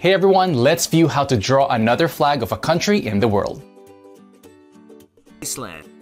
Hey everyone, let's view how to draw another flag of a country in the world. Iceland.